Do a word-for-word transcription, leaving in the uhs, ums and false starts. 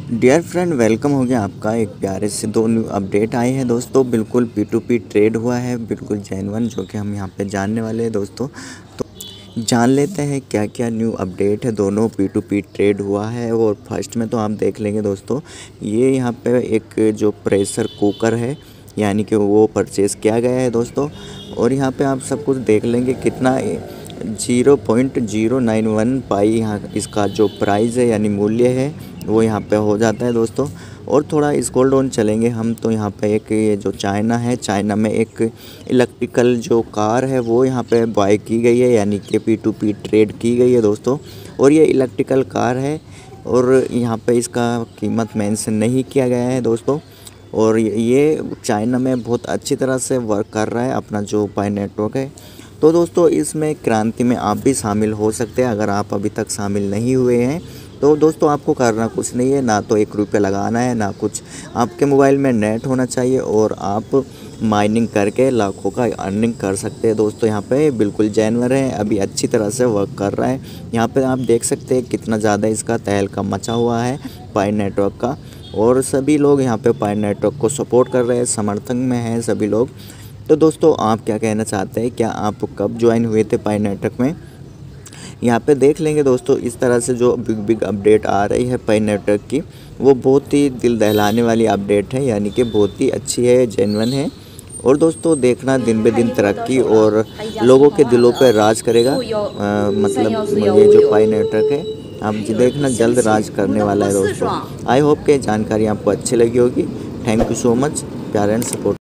Dear friend, welcome हो गया आपका। एक प्यारे से दो न्यू अपडेट आए हैं दोस्तों। बिल्कुल पी टू पी ट्रेड हुआ है, बिल्कुल जेन्युइन, जो कि हम यहाँ पे जानने वाले हैं दोस्तों। तो जान लेते हैं क्या क्या न्यू अपडेट है। दोनों पी टू पी ट्रेड हुआ है और फर्स्ट में तो आप देख लेंगे दोस्तों, ये यहाँ पे एक जो प्रेशर कुकर है, यानी कि वो परचेज़ किया गया है दोस्तों। और यहाँ पे आप सब कुछ देख लेंगे कितना zero point zero nine one pi यहाँ इसका जो प्राइस है यानी मूल्य है वो यहाँ पे हो जाता है दोस्तों। और थोड़ा स्क्रॉल डाउन चलेंगे हम तो यहाँ पे एक ये जो चाइना है, चाइना में एक इलेक्ट्रिकल जो कार है वो यहाँ पे बाय की गई है, यानी कि पी टू पी ट्रेड की गई है दोस्तों। और ये इलेक्ट्रिकल कार है और यहाँ पे इसका कीमत मेंशन नहीं किया गया है दोस्तों। और ये चाइना में बहुत अच्छी तरह से वर्क कर रहा है अपना जो पाई नेटवर्क है। तो दोस्तों इसमें क्रांति में आप भी शामिल हो सकते हैं अगर आप अभी तक शामिल नहीं हुए हैं। तो दोस्तों आपको करना कुछ नहीं है, ना तो एक रुपये लगाना है ना कुछ। आपके मोबाइल में नेट होना चाहिए और आप माइनिंग करके लाखों का अर्निंग कर सकते हैं दोस्तों। यहाँ पे बिल्कुल जेन्युइन है, अभी अच्छी तरह से वर्क कर रहा है। यहाँ पे आप देख सकते हैं कितना ज़्यादा इसका तहलका मचा हुआ है पाई नेटवर्क का। और सभी लोग यहाँ पे पाई नेटवर्क को सपोर्ट कर रहे हैं, समर्थन में हैं सभी लोग। तो दोस्तों आप क्या कहना चाहते हैं, क्या आप कब ज्वाइन हुए थे पाई नेटवर्क में? यहाँ पे देख लेंगे दोस्तों, इस तरह से जो बिग बिग अपडेट आ रही है पाई नेटवर्क की, वो बहुत ही दिल दहलाने वाली अपडेट है, यानी कि बहुत ही अच्छी है, जेन्युइन है। और दोस्तों देखना दिन ब दिन तरक्की और लोगों के दिलों पर राज करेगा। आ, मतलब ये जो पाई नेटवर्क है आप देखना जल्द राज करने वाला है दोस्तों। आई होप कि जानकारी आपको अच्छी लगी होगी। थैंक यू सो मच, प्यार एंड सपोर्ट।